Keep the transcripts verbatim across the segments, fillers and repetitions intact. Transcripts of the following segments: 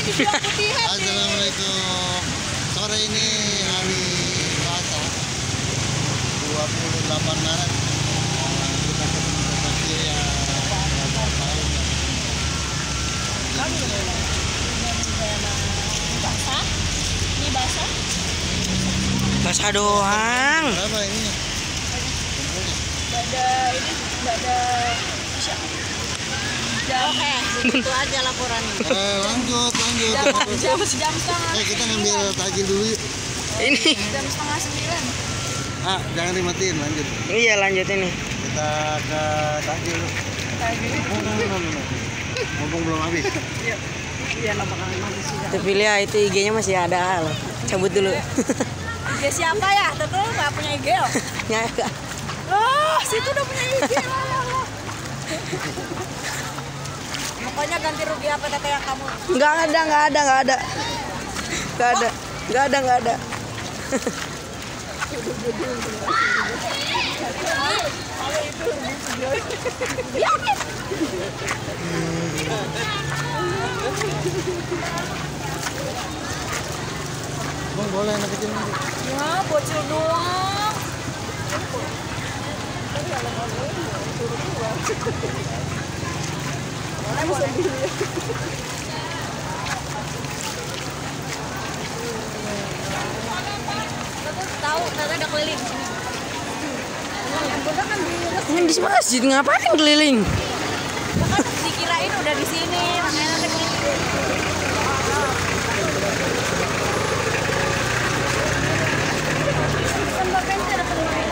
dibilang putihan. Assalamualaikum. Sore ini hari Selasa, dua puluh delapan Maret. Kita ketemu seperti ya berapa tahun ya. Basah? Ini basah? Basah doang. Berapa ini? Gak ada ini, gak ada jam. Oke, begitu aja laporannya. Eh, lanjut, lanjut. Jam, jam, jam setengah. Eh, kita ngambil takjil dulu yuk. Ini. Jam setengah sembilan. Ah, jangan dimatiin, lanjut. Iya lanjut ini. Kita ke takjil yuk. Oh, no, no, no, no. Mumpung belum habis. Iya. Iya, nampak habis sudah. Tapi lihat itu I G-nya masih ada. Loh. Cabut dulu. I G siapa ya? Tentu nggak punya I G loh. Ya, enggak. Oh, situ udah punya I G lah. Pokoknya ganti rugi apa kata yang kamu? Enggak ada, enggak ada, enggak ada. Enggak ada. Enggak ada, enggak ada. Kalau itu video. Bang, boleh anak kecil nanti. Ya, bocil doang. Boleh, boleh. Tahu, ternyata ada keliling di sini. Yang bunda kan di Ini di masjid ngapain keliling? ya kan dikirain udah di sini, makanya nanti keliling. Kan bapak ini ada penuh.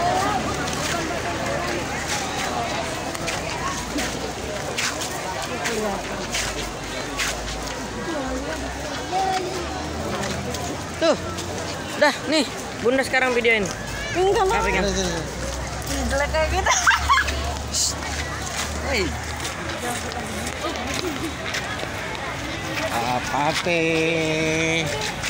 Tuh. Udah, nih. Bunda sekarang videoin. Enggak mau. Apa kan? Sini, sini. Jelek kayak gitu. Hei. Apa teh?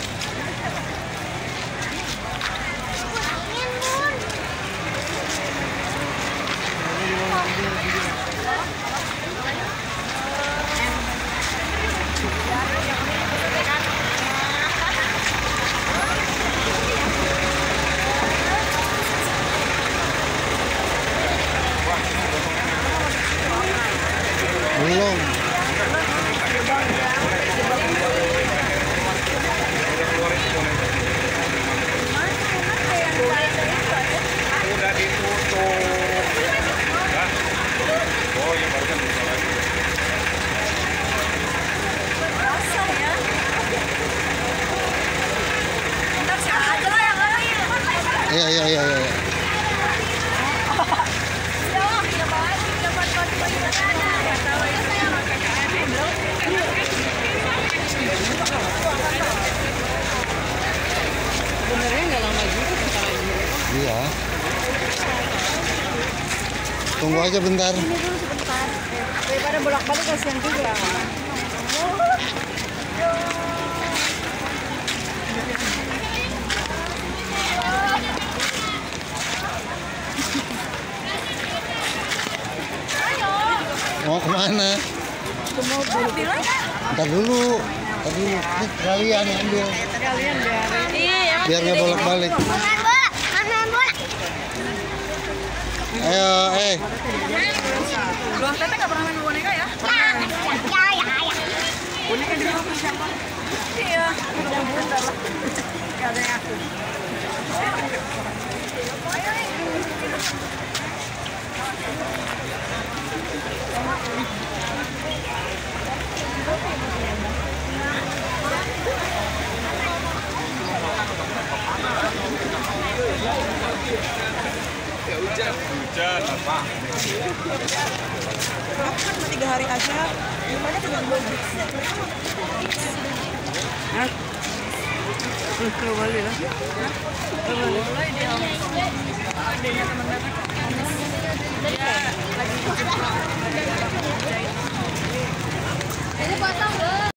Belum. Udah ditutup. Hah? Oh, ya baru kan bisa lagi. Kosong ya. Ntar siapa aja lah yang lain. Iya, iya, iya, iya. Siapa? Siapa lagi? Dapat baju-baju ada. Ya tahu ya saya pakai K N belum. Sebenarnya nggak lama juga kita lagi. Iya. Tunggu aja bentar. Ini dulu sebentar. Daripada bolak-balik kasihan juga. Mau kemana? Bilang Ntar dulu. Ntar dulu. Ini kalian yang ambil. kalian biarin. Iya. Biar nggak bolak-balik. Main bola, main bola. Ayo, eh. Luang Tete nggak pernah main boneka ya? Ya, ya, ya, ya. Boneka di rumah siapa? Iya, yang bunda lah. Gak ada yang aku. Ya hujan. Hujan apa? Kan cuma tiga hari aja. Gimana cuma dua weeks? Hah? Nggak boleh lah. Nggak boleh. Mulai dia. Adanya teman-teman. Dia lagi. Ini potong, Bu.